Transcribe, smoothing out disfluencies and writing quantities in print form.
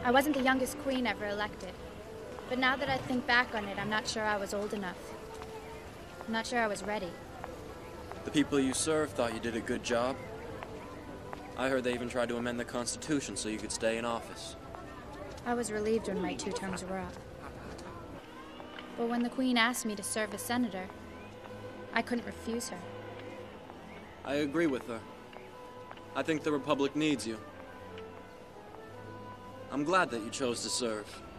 I wasn't the youngest queen ever elected. But now that I think back on it, I'm not sure I was old enough. I'm not sure I was ready. The people you served thought you did a good job. I heard they even tried to amend the Constitution so you could stay in office. I was relieved when my 2 terms were up. But when the Queen asked me to serve as senator, I couldn't refuse her. I agree with her. I think the Republic needs you. I'm glad that you chose to serve.